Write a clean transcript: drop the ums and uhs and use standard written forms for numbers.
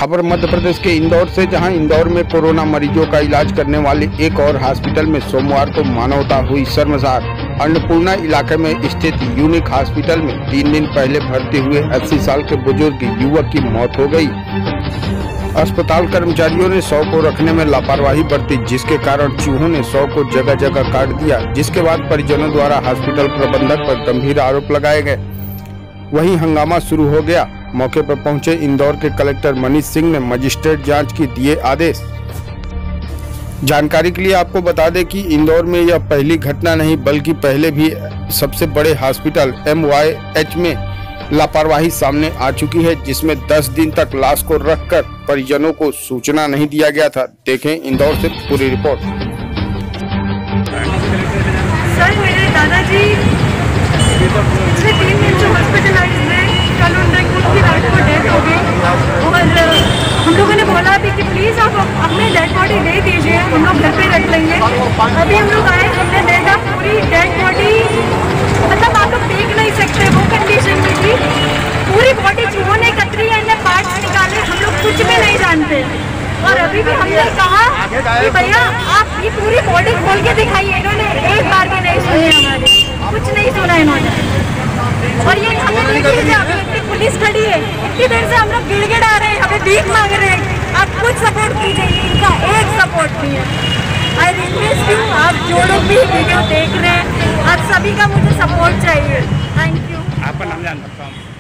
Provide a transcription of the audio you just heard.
खबर मध्य प्रदेश के इंदौर से, जहां इंदौर में कोरोना मरीजों का इलाज करने वाले एक और हॉस्पिटल में सोमवार को मानवता हुई शर्मसार। अन्नपूर्णा इलाके में स्थित यूनिक हॉस्पिटल में 3 दिन पहले भर्ती हुए 80 साल के बुजुर्ग युवक की मौत हो गई। अस्पताल कर्मचारियों ने शव को रखने में लापरवाही बरती, जिसके कारण चूहों ने शव को जगह जगह काट दिया, जिसके बाद परिजनों द्वारा हॉस्पिटल प्रबंधक पर गंभीर आरोप लगाए गए। वहीं हंगामा शुरू हो गया। मौके पर पहुंचे इंदौर के कलेक्टर मनीष सिंह ने मजिस्ट्रेट जांच की दिए आदेश। जानकारी के लिए आपको बता दें कि इंदौर में यह पहली घटना नहीं, बल्कि पहले भी सबसे बड़े हॉस्पिटल MYH में लापरवाही सामने आ चुकी है, जिसमें 10 दिन तक लाश को रखकर परिजनों को सूचना नहीं दिया गया था। देखें इंदौर से पूरी रिपोर्ट। सर, मेरे दादाजी पिछले 3 दिन से हॉस्पिटलाइज हैं। कल उनकी रात को डेथ हो गई और हम लोगों ने बोला भी कि प्लीज़ आप अपनी डेड बॉडी दे दीजिए, हम लोग घर पे रख लेंगे। अभी हम लोग आए, हमने देखा पूरी डेड बॉडी, मतलब आप लोग देख नहीं सकते वो कंडीशन में थी। पूरी बॉडी चूहों ने कतरी है, इन्हें पार्ट्स निकाले, हम लोग कुछ भी नहीं जानते। और अभी भी हमने कहा कि भैया आप ये पूरी बॉडी खोल के दिखाइए। इन्होंने एक बार भी नहीं सुनी हमारी, कुछ नहीं सुना इन्होंने। और ये हमें देखिए, अभी इतनी पुलिस खड़ी है, इतनी देर से हम लोग गिड़गिड़ा रहे हैं, हमें भीख मांग रहे हैं, आप कुछ सपोर्ट कीजिए। इनका एक सपोर्ट नहीं है। आई रिक्वेस्ट यू, आप जो लोग भी वीडियो देख रहे हैं, आप सभी का मुझे सपोर्ट चाहिए। Thank you. आपका नाम जान सकता हूँ?